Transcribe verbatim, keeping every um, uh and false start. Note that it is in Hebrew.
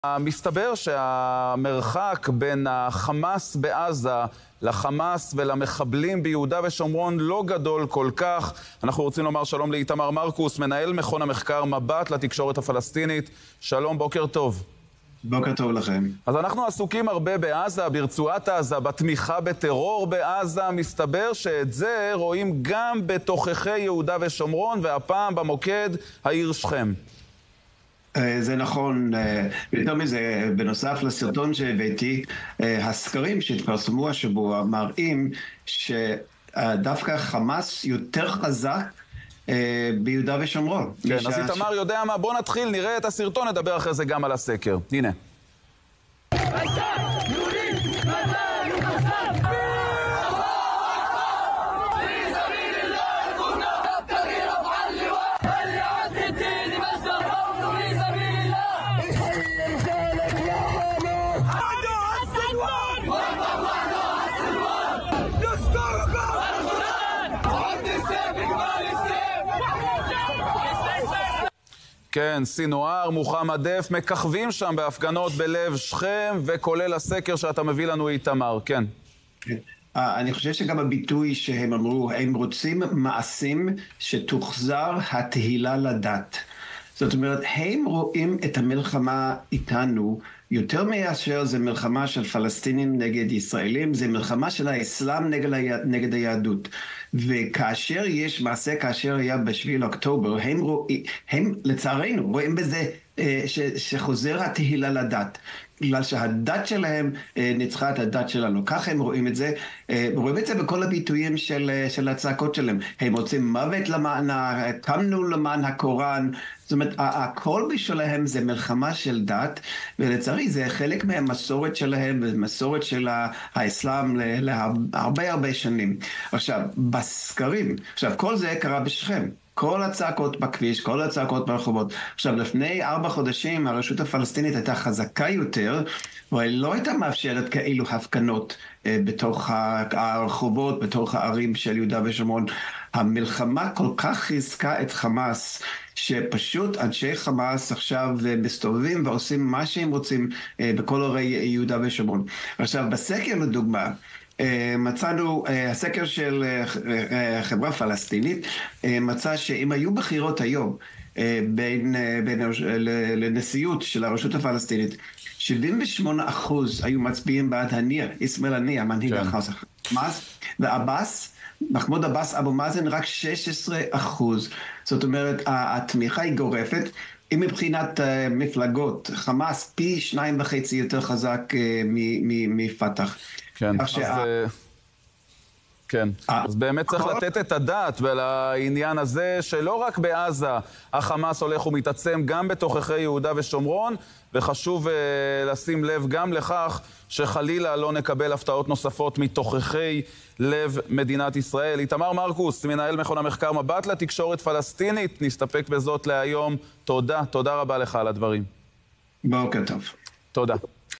מסתבר שהמרחק בין החמאס בעזה לחמאס ולמחבלים ביהודה ושומרון לא גדול כל כך. אנחנו רוצים לומר שלום לאיתמר מרקוס, מנהל מכון המחקר מבט לתקשורת הפלסטינית. שלום, בוקר טוב. בוקר טוב לכם. אז אנחנו עסוקים הרבה בעזה, ברצועת עזה, בתמיכה בטרור בעזה. מסתבר שאת זה רואים גם בתוככי יהודה ושומרון, והפעם במוקד העיר שכם. זה נכון. יותר מזה, בנוסף לסרטון שהבאתי, הסקרים שהתפרסמו השבוע מראים שדווקא חמאס יותר חזק ביהודה ושומרון. כן, אז איתמר יודע מה, בוא נתחיל, נראה את הסרטון, נדבר אחרי זה גם על הסקר. הנה. כן, סינואר, מוחמד דף, מככבים שם בהפגנות בלב שכם, וכולל הסקר שאתה מביא לנו איתמר, כן. אני חושב שגם הביטוי שהם אמרו, הם רוצים מעשים שתוחזר התהילה לדת. זאת אומרת, הם רואים את המלחמה איתנו יותר מאשר זה מלחמה של פלסטינים נגד ישראלים, זה מלחמה של האסלאם נגד, ה... נגד היהדות. וכאשר יש מעשה, כאשר היה בשביעי לאוקטובר, הם, רואים, הם לצערנו רואים בזה ש... שחוזר התהילה לדת. בגלל שהדת שלהם ניצחה את הדת שלנו. כך הם רואים את זה. רואים את זה בכל הביטויים של, של הצעקות שלהם. הם רוצים מוות למען, קמנו למען הקוראן. זאת אומרת, הכל בשבילהם זה מלחמה של דת, ולצערי זה חלק מהמסורת שלהם, ומסורת של האסלאם להרבה הרבה שנים. עכשיו, בסקרים, עכשיו, כל זה קרה בשכם. כל הצעקות בכביש, כל הצעקות ברחובות. עכשיו, לפני ארבע חודשים הרשות הפלסטינית הייתה חזקה יותר, והיא לא הייתה מאפשרת כאלו הפגנות אה, בתוך הרחובות, בתוך הערים של יהודה ושומרון. המלחמה כל כך חיזקה את חמאס, שפשוט אנשי חמאס עכשיו מסתובבים ועושים מה שהם רוצים אה, בכל ערי יהודה ושומרון. עכשיו, בסקר לדוגמה, מצאנו, הסקר של חברה פלסטינית מצא שאם היו בחירות היום בין, בין לנשיאות של הרשות הפלסטינית, שבעים ושמונה אחוז היו מצביעים בעד הנייה, איסמאעיל הנייה, מנהיג החמאס, ועבאס, מחמוד עבאס אבו מאזן, רק שש עשרה אחוז. זאת אומרת, התמיכה היא גורפת. אם מבחינת מפלגות, חמאס פי שניים וחצי יותר חזק מפתח. כן, אז, כן. אז באמת צריך לתת את הדעת ולעניין הזה שלא רק בעזה החמאס הולך ומתעצם, גם בתוככי יהודה ושומרון, וחשוב לשים לב גם לכך שחלילה לא נקבל הפתעות נוספות מתוככי לב מדינת ישראל. איתמר מרקוס, מנהל מכון המחקר מבט לתקשורת פלסטינית, נסתפק בזאת להיום. תודה, תודה רבה לך על הדברים. בוקר טוב. תודה.